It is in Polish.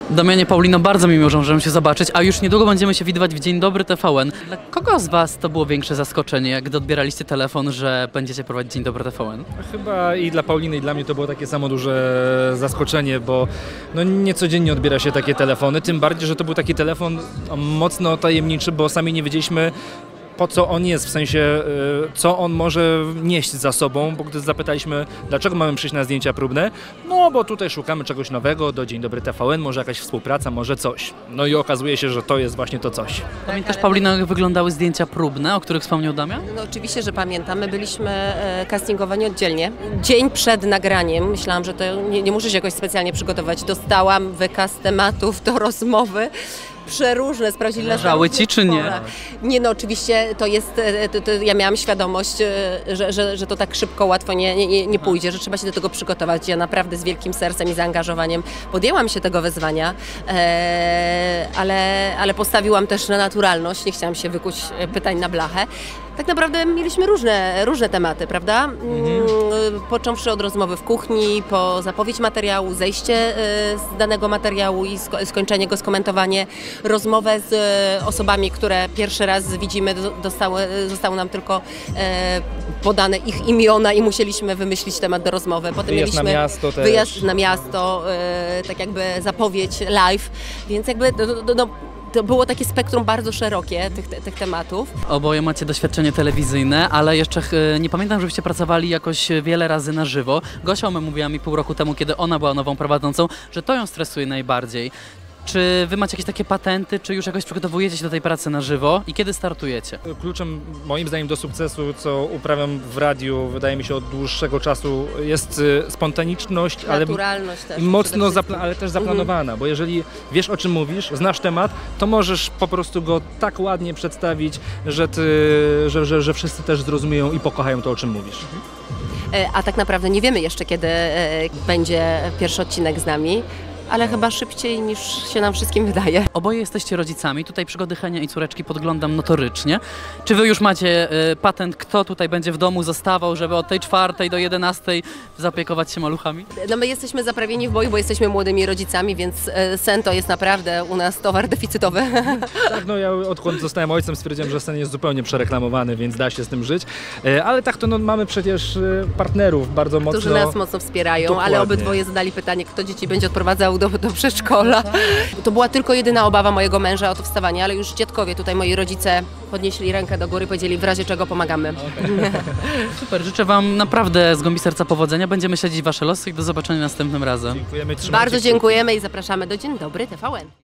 Damianie, Paulino, bardzo mi miło, że możemy się zobaczyć, a już niedługo będziemy się widywać w Dzień Dobry TVN. Dla kogo z Was to było większe zaskoczenie, gdy odbieraliście telefon, że będziecie prowadzić Dzień Dobry TVN? Chyba i dla Pauliny, i dla mnie to było takie samo duże zaskoczenie, bo no niecodziennie odbiera się takie telefony, tym bardziej, że to był taki telefon mocno tajemniczy, bo sami nie wiedzieliśmy, po co on jest, w sensie co on może nieść za sobą, bo gdy zapytaliśmy, dlaczego mamy przyjść na zdjęcia próbne, no bo tutaj szukamy czegoś nowego, do Dzień Dobry TVN, może jakaś współpraca, może coś. No i okazuje się, że to jest właśnie to coś. Pamiętasz, Paulino, jak wyglądały zdjęcia próbne, o których wspomniał Damian? No oczywiście, że pamiętam. My byliśmy castingowani oddzielnie. Dzień przed nagraniem, myślałam, że to nie muszę się jakoś specjalnie przygotować. Dostałam wykaz tematów do rozmowy. Przeróżne, sprawdzili nas. Zależały Ci czy nie? Nie, no oczywiście to jest, ja miałam świadomość, że to tak szybko, łatwo nie pójdzie, że trzeba się do tego przygotować. Ja naprawdę z wielkim sercem i zaangażowaniem podjęłam się tego wyzwania, ale postawiłam też na naturalność, nie chciałam się wykuć pytań na blachę. Tak naprawdę mieliśmy różne tematy, prawda? Począwszy od rozmowy w kuchni, po zapowiedź materiału, zejście z danego materiału i skończenie go, skomentowanie, rozmowę z osobami, które pierwszy raz widzimy, zostały nam tylko podane ich imiona i musieliśmy wymyślić temat do rozmowy. Potem Wyjazd mieliśmy na miasto też. Wyjazd na miasto, tak jakby zapowiedź live, więc jakby to było takie spektrum bardzo szerokie tych tematów. Oboje macie doświadczenie telewizyjne, ale jeszcze nie pamiętam, żebyście pracowali jakoś wiele razy na żywo. Gosia mówiła mi pół roku temu, kiedy ona była nową prowadzącą, że to ją stresuje najbardziej. Czy wy macie jakieś takie patenty, czy już jakoś przygotowujecie się do tej pracy na żywo i kiedy startujecie? Kluczem moim zdaniem do sukcesu, co uprawiam w radiu, wydaje mi się od dłuższego czasu, jest spontaniczność, naturalność też, mocno ale też zaplanowana, bo jeżeli wiesz, o czym mówisz, znasz temat, to możesz po prostu go tak ładnie przedstawić, że wszyscy też zrozumieją i pokochają to, o czym mówisz. A tak naprawdę nie wiemy jeszcze, kiedy będzie pierwszy odcinek z nami. Ale chyba szybciej niż się nam wszystkim wydaje. Oboje jesteście rodzicami, tutaj przygody Henia i córeczki podglądam notorycznie. Czy wy już macie patent, kto tutaj będzie w domu zostawał, żeby od tej 4 do 11 zaopiekować się maluchami? No my jesteśmy zaprawieni w boju, bo jesteśmy młodymi rodzicami, więc sen to jest naprawdę u nas towar deficytowy. Tak, no ja odkąd zostałem ojcem stwierdziłem, że sen jest zupełnie przereklamowany, więc da się z tym żyć. Ale tak to no, mamy przecież partnerów bardzo mocno. Którzy nas mocno wspierają, Dokładnie. Ale obydwoje zadali pytanie, kto dzieci będzie odprowadzał do przedszkola. To była tylko jedyna obawa mojego męża o to wstawanie, ale już dziadkowie, tutaj moi rodzice podnieśli rękę do góry i powiedzieli, w razie czego pomagamy. Okay. Super, życzę Wam naprawdę z głębi serca powodzenia. Będziemy śledzić Wasze losy i do zobaczenia następnym razem. Dziękujemy, Bardzo dziękujemy i zapraszamy do Dzień Dobry TVN.